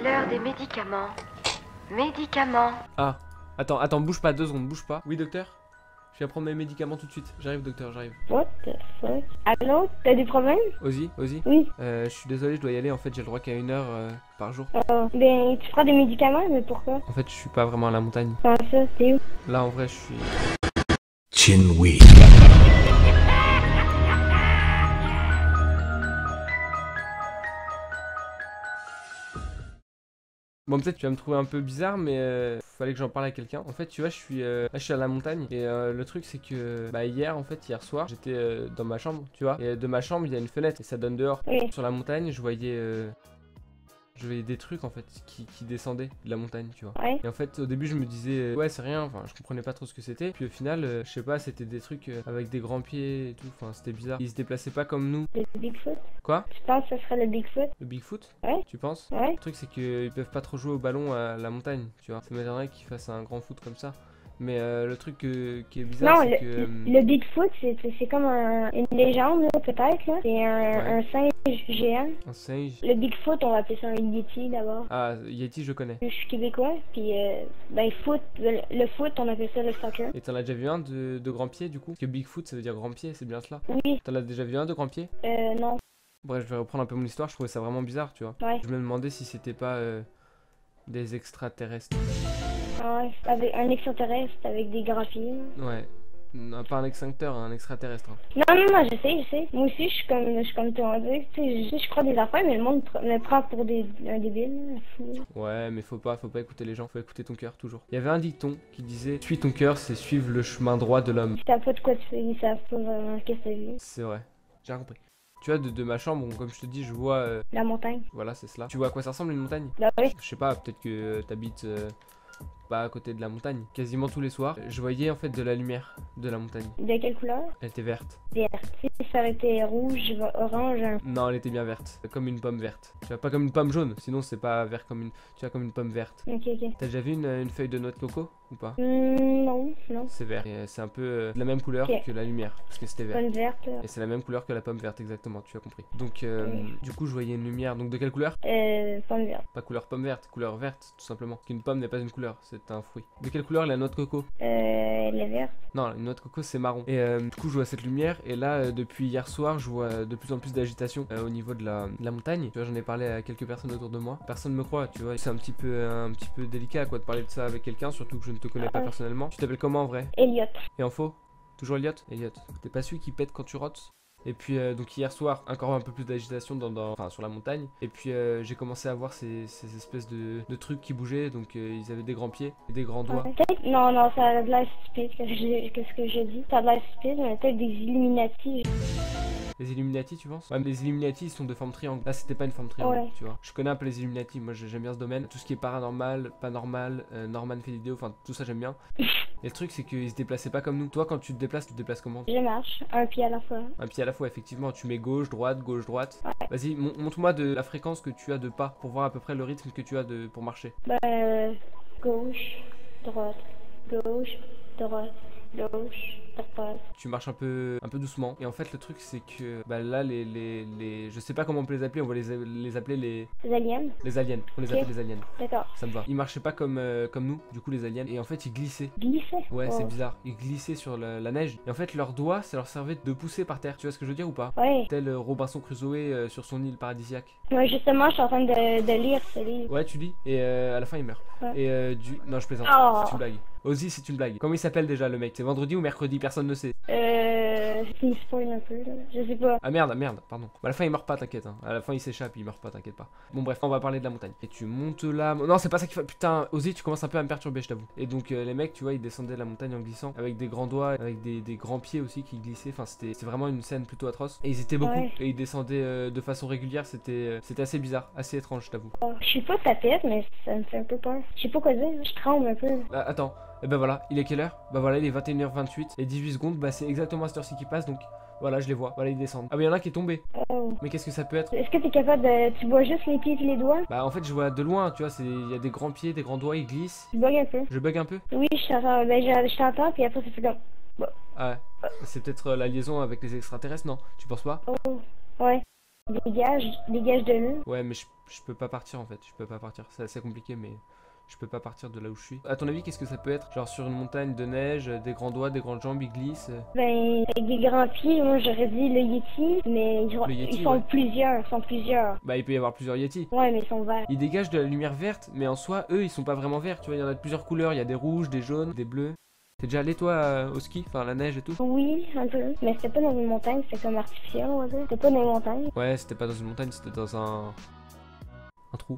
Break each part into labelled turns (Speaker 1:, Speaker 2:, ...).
Speaker 1: l'heure des médicaments. Médicaments.
Speaker 2: Ah, attends, bouge pas, 2 secondes, bouge pas. Oui, docteur? Je viens prendre mes médicaments tout de suite. J'arrive, docteur, j'arrive.
Speaker 3: What the fuck? Allô? T'as des problèmes?
Speaker 2: Ozzy?
Speaker 3: Oui.
Speaker 2: Je suis désolé, je dois y aller. En fait, j'ai le droit qu'à 1 heure par jour.
Speaker 3: Ben, tu prends des médicaments, mais pourquoi?
Speaker 2: En fait, je suis pas vraiment à la montagne.
Speaker 3: Comment ça? T'es où?
Speaker 2: Là, en vrai, je suis.
Speaker 4: Chinwy.
Speaker 2: Bon, peut-être tu vas me trouver un peu bizarre, mais fallait que j'en parle à quelqu'un. En fait, tu vois, là, je suis à la montagne. Et le truc, c'est que hier soir, j'étais dans ma chambre, tu vois. Et de ma chambre, il y a une fenêtre et ça donne dehors.
Speaker 3: Oui.
Speaker 2: Sur la montagne, je voyais des trucs en fait qui descendaient de la montagne, tu vois.
Speaker 3: Ouais.
Speaker 2: Et en fait, au début, je me disais, ouais, c'est rien. Enfin, je comprenais pas trop ce que c'était. Puis au final, je sais pas, c'était des trucs avec des grands pieds et tout. Enfin, c'était bizarre. Ils se déplaçaient pas comme nous.
Speaker 3: Le Bigfoot?
Speaker 2: Quoi?
Speaker 3: Tu penses que ce serait le Bigfoot?
Speaker 2: Le Bigfoot?
Speaker 3: Ouais.
Speaker 2: Tu penses?
Speaker 3: Ouais.
Speaker 2: Le truc, c'est qu'ils peuvent pas trop jouer au ballon à la montagne, tu vois. Ça m'étonnerait qu'ils fassent un grand foot comme ça. Mais le truc qui est bizarre,
Speaker 3: Non,
Speaker 2: c'est que.
Speaker 3: le Bigfoot, c'est comme une légende, là, peut-être, là. C'est un singe géant.
Speaker 2: Un singe.
Speaker 3: Le Bigfoot, on va appeler ça un Yeti, d'abord.
Speaker 2: Ah, Yeti, je connais.
Speaker 3: Je suis québécois, puis ben, le foot, on appelle ça le soccer.
Speaker 2: Et t'en as déjà vu un de grand pied, du coup? Parce que Bigfoot, ça veut dire grand pied, c'est bien cela.
Speaker 3: Oui.
Speaker 2: T'en as déjà vu un de grand pied?
Speaker 3: Non.
Speaker 2: Bref, je vais reprendre un peu mon histoire, je trouvais ça vraiment bizarre, tu vois.
Speaker 3: Ouais.
Speaker 2: Je me demandais si c'était pas des extraterrestres.
Speaker 3: Ouais, avec un extraterrestre avec des grands pieds.
Speaker 2: Ouais. Non, pas un extincteur, un extraterrestre. Hein.
Speaker 3: Non, je sais. Moi aussi, je suis comme toi, tu sais, je crois des affaires, mais le monde me prend pour un débile, fou.
Speaker 2: Ouais, mais faut pas écouter les gens, faut écouter ton cœur, toujours. Il y avait un dicton qui disait, suis ton cœur, c'est suivre le chemin droit de l'homme.
Speaker 3: Ils savent pas de quoi tu fais, ils savent pas vraiment qu'est-ce que ça veut.
Speaker 2: C'est vrai, j'ai rien compris. Tu vois, de ma chambre, bon, comme je te dis, je vois...
Speaker 3: La montagne.
Speaker 2: Voilà, c'est cela. Tu vois à quoi ça ressemble une montagne?
Speaker 3: Bah oui.
Speaker 2: Je sais pas, peut-être que t'habites pas à côté de la montagne. Quasiment tous les soirs, je voyais en fait de la lumière de la montagne.
Speaker 3: De quelle couleur?
Speaker 2: Elle était verte.
Speaker 3: Verte. Si ça aurait été rouge, orange.
Speaker 2: Non, elle était bien verte. Comme une pomme verte. Tu vois, pas comme une pomme jaune, sinon c'est pas vert comme une... Tu vois, comme une pomme verte.
Speaker 3: Ok.
Speaker 2: T'as déjà vu une feuille de noix de coco ou pas?
Speaker 3: Non.
Speaker 2: C'est vert. Et c'est un peu de la même couleur que la lumière, parce que c'était vert.
Speaker 3: Pomme verte.
Speaker 2: Et c'est la même couleur que la pomme verte, exactement, tu as compris. Donc, du coup, je voyais une lumière. Donc, de quelle couleur?
Speaker 3: Pomme verte.
Speaker 2: Pas couleur pomme verte, couleur verte, tout simplement. Qu'une pomme n'est pas une couleur, c'est un fruit. De quelle couleur est la noix de coco?
Speaker 3: Elle est verte.
Speaker 2: Non, une noix de coco, c'est marron. Et du coup, je vois cette lumière. Et là, depuis hier soir, je vois de plus en plus d'agitation au niveau de la montagne. Tu vois, j'en ai parlé à quelques personnes autour de moi. Personne me croit, tu vois. C'est un petit peu délicat, quoi, de parler de ça avec quelqu'un, surtout que je ne te connais pas personnellement. Tu t'appelles comment en vrai?
Speaker 3: Elliot.
Speaker 2: Et en faux? Toujours Elliot? Elliot. T'es pas celui qui pète quand tu rotes? Et puis donc hier soir, encore un peu plus d'agitation enfin, sur la montagne. Et puis j'ai commencé à voir ces espèces de trucs qui bougeaient. Donc ils avaient des grands pieds et des grands doigts.
Speaker 3: Non, ça a l'air stupide, qu'est-ce que je dis? Ça a l'air stupide, mais peut-être des Illuminati.
Speaker 2: Les Illuminati, tu penses? Ouais, mais les Illuminati, ils sont de forme triangle. Là, c'était pas une forme triangle,
Speaker 3: Ouais.
Speaker 2: tu vois. Je connais un peu les Illuminati. Moi, j'aime bien ce domaine. Tout ce qui est paranormal, pas normal, Norman fait des vidéos, enfin, tout ça, j'aime bien. Et le truc, c'est qu'ils se déplaçaient pas comme nous. Toi, quand tu te déplaces comment?
Speaker 3: Je marche, un pied à la fois.
Speaker 2: Un pied à la fois, effectivement. Tu mets gauche, droite, gauche, droite.
Speaker 3: Ouais.
Speaker 2: Vas-y, montre-moi de la fréquence que tu as de pas pour voir à peu près le rythme que tu as pour marcher.
Speaker 3: Gauche, droite, gauche, droite, gauche, droite.
Speaker 2: Tu marches un peu doucement. Et en fait, le truc, c'est que là, je sais pas comment on peut les appeler. On va les appeler les
Speaker 3: aliens.
Speaker 2: Les aliens. On les appelle les aliens.
Speaker 3: D'accord.
Speaker 2: Ça me va. Ils marchaient pas comme nous, du coup, les aliens. Et en fait, ils glissaient.
Speaker 3: Glissaient?
Speaker 2: Ouais, c'est bizarre. Ils glissaient sur la neige. Et en fait, leurs doigts, ça leur servait de pousser par terre. Tu vois ce que je veux dire ou pas?
Speaker 3: Ouais.
Speaker 2: Tel Robinson Crusoe sur son île paradisiaque.
Speaker 3: Ouais, justement, je suis en train de lire ce livre.
Speaker 2: Ouais, tu lis. Et à la fin, il meurt.
Speaker 3: Ouais.
Speaker 2: Et Non, je plaisante.
Speaker 3: Oh.
Speaker 2: C'est une blague. Ozzy, c'est une blague. Comment il s'appelle déjà le mec? C'est vendredi ou mercredi? Personne ne sait.
Speaker 3: Tu me spoil un peu, là. Je sais pas.
Speaker 2: Ah merde, pardon. À la fin, il meurt pas, t'inquiète. Hein. À la fin, il s'échappe, il meurt pas, t'inquiète pas. Bon, bref, on va parler de la montagne. Et tu montes là. Non, c'est pas ça qu'il faut. Putain, Ozzy, tu commences un peu à me perturber, je t'avoue. Et donc, les mecs, tu vois, ils descendaient la montagne en glissant. Avec des grands doigts, avec des grands pieds aussi qui glissaient. Enfin, c'est vraiment une scène plutôt atroce. Et ils étaient beaucoup.
Speaker 3: Ouais.
Speaker 2: Et ils descendaient de façon régulière. C'était assez bizarre, assez étrange, je t'avoue.
Speaker 3: Je suis pas tapette, mais ça me fait un peu peur. Je sais pas quoi dire, je tremble un peu.
Speaker 2: Attends. Et ben voilà, il est quelle heure? Bah voilà, il est 21h28 et 18 secondes. Bah, c'est exactement à cette heure-ci qui passe. Donc, voilà, je les vois. Voilà, ils descendent. Ah, mais il y en a un qui est tombé.
Speaker 3: Oh.
Speaker 2: Mais qu'est-ce que ça peut être?
Speaker 3: Est-ce que t'es capable de... Tu vois juste les pieds et les doigts?
Speaker 2: Bah, en fait, je vois de loin, tu vois. Il y a des grands pieds, des grands doigts, ils glissent.
Speaker 3: Tu bugs un peu?
Speaker 2: Je bug un peu?
Speaker 3: Oui, je t'entends. Ben, je t'entends, puis après, ça fait comme... Bon.
Speaker 2: Ah ouais. C'est peut-être la liaison avec les extraterrestres, non? Tu penses pas?
Speaker 3: Oh, ouais. Dégage de là.
Speaker 2: Ouais, mais je peux pas partir en fait. Je peux pas partir. C'est assez compliqué, mais je peux pas partir de là où je suis. À ton avis, qu'est-ce que ça peut être? Genre sur une montagne de neige, des grands doigts, des grandes jambes, ils glissent.
Speaker 3: Ben, avec des grands pieds, moi j'aurais dit le Yeti, mais
Speaker 2: Yeti,
Speaker 3: ils sont
Speaker 2: ouais.
Speaker 3: plusieurs.
Speaker 2: Bah, il peut y avoir plusieurs Yetis.
Speaker 3: Ouais, mais ils sont verts.
Speaker 2: Ils dégagent de la lumière verte, mais en soi, eux, ils sont pas vraiment verts. Tu vois, il y en a de plusieurs couleurs. Il y a des rouges, des jaunes, des bleus. T'es déjà allé toi au ski, enfin la neige et tout?
Speaker 3: Oui, un peu. Mais c'était pas dans une montagne, c'était comme artificiel, on va dire. C'était pas dans une montagne.
Speaker 2: Ouais, c'était pas dans une montagne, c'était dans un trou.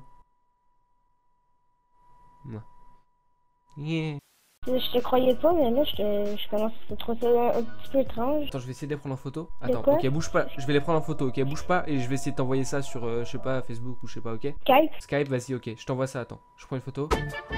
Speaker 2: Ouais. Yeah.
Speaker 3: Je te croyais pas, mais là, je commence à trouver ça un petit peu étrange.
Speaker 2: Attends, je vais essayer de les prendre en photo.
Speaker 3: De
Speaker 2: Attends,
Speaker 3: quoi?
Speaker 2: ok, bouge pas. Je vais les prendre en photo, ok, bouge pas. Et je vais essayer de t'envoyer ça sur, je sais pas, Facebook ou je sais pas, ok?
Speaker 3: Skype?
Speaker 2: Skype, vas-y, ok. Je t'envoie ça, attends. Je prends une photo.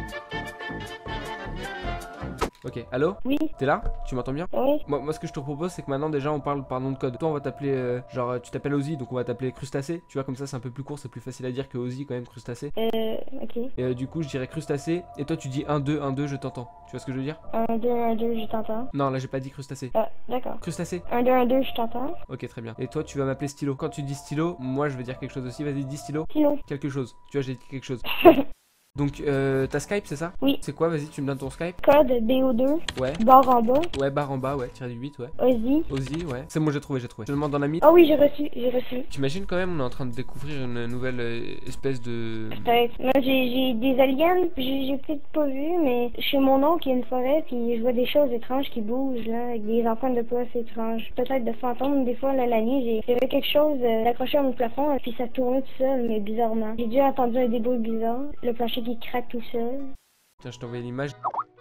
Speaker 2: Ok, allô?
Speaker 3: Oui,
Speaker 2: T'es là? Tu m'entends bien?
Speaker 3: oui.
Speaker 2: Moi, ce que je te propose, c'est que maintenant, déjà, on parle par nom de code. Toi, on va t'appeler, genre, tu t'appelles Ozzy, donc on va t'appeler Crustacé. Tu vois, comme ça, c'est un peu plus court, c'est plus facile à dire que Ozzy, quand même, Crustacé.
Speaker 3: Ok.
Speaker 2: Et du coup, je dirais Crustacé. Et toi, tu dis 1, 2, 1, 2, je t'entends. Tu vois ce que je veux dire?
Speaker 3: 1, 2, je t'entends.
Speaker 2: Non, là, j'ai pas dit Crustacé.
Speaker 3: Ah, d'accord.
Speaker 2: Crustacé.
Speaker 3: 1, 2, je t'entends.
Speaker 2: Ok, très bien. Et toi, tu vas m'appeler Stylo. Quand tu dis Stylo, moi, je vais dire quelque chose aussi. Vas-y, dis Stylo.
Speaker 3: Kilo.
Speaker 2: Quelque chose. Tu vois, j'ai dit quelque chose. Donc, t'as Skype, c'est ça?
Speaker 3: Oui.
Speaker 2: C'est quoi? Vas-y, tu me donnes ton Skype?
Speaker 3: Code BO2.
Speaker 2: Ouais.
Speaker 3: Barre en bas.
Speaker 2: Ouais, barre en bas, ouais. Tiré du 8, ouais.
Speaker 3: Ozzy.
Speaker 2: Ozzy, ouais. C'est bon, j'ai trouvé, j'ai trouvé. Je te demande dans la mythe.
Speaker 3: Ah oui, j'ai reçu.
Speaker 2: T'imagines quand même, on est en train de découvrir une nouvelle espèce de...
Speaker 3: Peut-être. Moi, j'ai des aliens, j'ai peut-être pas vu, mais chez mon oncle, il y a une forêt, puis je vois des choses étranges qui bougent, là, avec des empreintes de pas assez étranges. Peut-être de fantômes, des fois, là, la nuit, j'ai vu quelque chose accroché à mon plafond, puis ça tournait tout seul, mais bizarrement. J'ai déjà entendu un début bizarre, le plancher qui craque tout seul.
Speaker 2: Tiens, je t'ai envoyé l'image.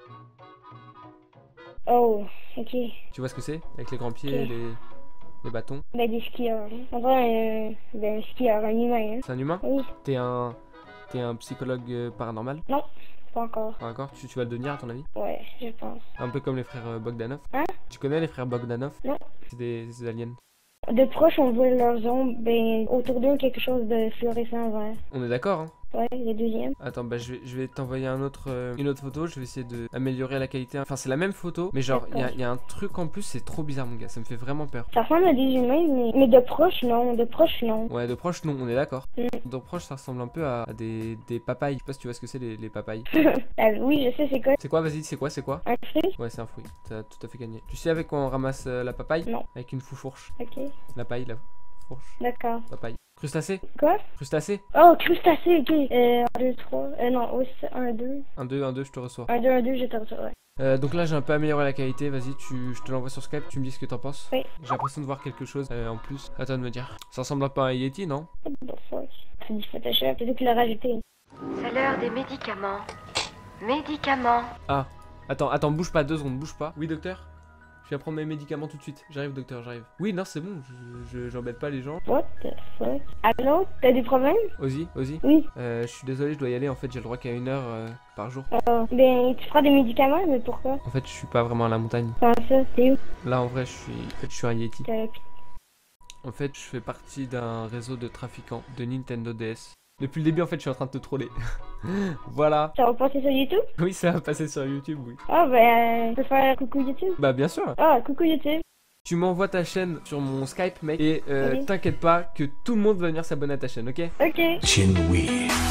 Speaker 3: Oh, ok.
Speaker 2: Tu vois ce que c'est? Avec les grands pieds et
Speaker 3: Ok.
Speaker 2: les bâtons.
Speaker 3: Ben, des skieurs. Hein. On dirait un skieur, un humain, hein.
Speaker 2: C'est un humain?
Speaker 3: Oui.
Speaker 2: T'es un psychologue paranormal?
Speaker 3: Non, pas encore.
Speaker 2: Pas encore? Tu vas le devenir à ton avis?
Speaker 3: Ouais, je pense.
Speaker 2: Un peu comme les frères Bogdanov.
Speaker 3: Hein?
Speaker 2: Tu connais les frères Bogdanov?
Speaker 3: Non.
Speaker 2: C'est des aliens.
Speaker 3: De proche, on voit leurs ombres, ben, autour d'eux, quelque chose de fluorescent vert.
Speaker 2: On est d'accord, hein?
Speaker 3: Ouais, le deuxième.
Speaker 2: Attends, bah je vais t'envoyer une autre photo, je vais essayer d'améliorer la qualité. Enfin, c'est la même photo, mais genre, il y a un truc en plus, c'est trop bizarre, mon gars, ça me fait vraiment peur.
Speaker 3: Ça ressemble à des humains, mais de proche, non. De proche, non.
Speaker 2: Ouais, de proche, non, on est d'accord. De proche, ça ressemble un peu à des papayes. Je sais pas si tu vois ce que c'est, les papayes.
Speaker 3: Oui, je sais, c'est quoi.
Speaker 2: C'est quoi, vas-y, c'est quoi?
Speaker 3: Un fruit?
Speaker 2: Ouais, c'est un fruit, t'as tout à fait gagné. Tu sais avec quoi on ramasse la papaye?
Speaker 3: Non.
Speaker 2: Avec une fourche.
Speaker 3: Ok,
Speaker 2: La paille, la fourche,
Speaker 3: d'accord.
Speaker 2: papaye. Crustacé?
Speaker 3: Quoi?
Speaker 2: Crustacé?
Speaker 3: Oh, crustacé, ok. 1, 2, 3. Non, 1, 2.
Speaker 2: 1, 2, je te reçois.
Speaker 3: 1, 2, je te reçois, ouais.
Speaker 2: Donc là j'ai un peu amélioré la qualité, vas-y je te l'envoie sur Skype, tu me dis ce que t'en penses.
Speaker 3: Oui.
Speaker 2: J'ai l'impression de voir quelque chose en plus, à toi de me dire. Ça ressemble un peu à un Yeti, non?
Speaker 3: What the fuck? C'est du Photoshop, c'est toi qui l'as rajouté.
Speaker 1: C'est l'heure des médicaments. Médicaments.
Speaker 2: Ah, attends, bouge pas, 2 secondes, bouge pas. Oui docteur? Je viens prendre mes médicaments tout de suite. J'arrive docteur, j'arrive. Oui, non c'est bon, j'embête pas les gens.
Speaker 3: What the fuck? Allô? T'as des problèmes?
Speaker 2: Ozzy?
Speaker 3: Oui.
Speaker 2: Je suis désolé, je dois y aller, en fait j'ai le droit qu'à 1 heure par jour.
Speaker 3: Ben, tu prends des médicaments, mais pourquoi?
Speaker 2: En fait je suis pas vraiment à la montagne.
Speaker 3: Comment ça? T'es où?
Speaker 2: Là en vrai je suis un Yeti.
Speaker 3: T'as-
Speaker 2: En fait je fais partie d'un réseau de trafiquants de Nintendo DS. Depuis le début en fait je suis en train de te troller. Voilà.
Speaker 3: Ça va passer sur YouTube?
Speaker 2: Oui ça va passer sur YouTube, oui.
Speaker 3: Ah, ben, tu peux faire coucou YouTube?
Speaker 2: Bah bien sûr.
Speaker 3: Ah, coucou YouTube.
Speaker 2: Tu m'envoies ta chaîne sur mon Skype mec et
Speaker 3: Ok.
Speaker 2: t'inquiète pas que tout le monde va venir s'abonner à ta chaîne, ok?
Speaker 3: Ok.
Speaker 4: Chinwe.